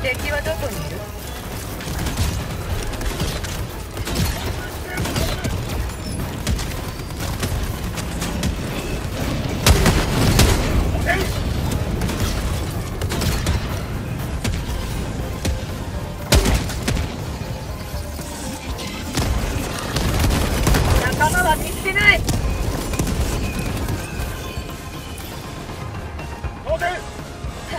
敵はどこにいる？仲間は見つけない。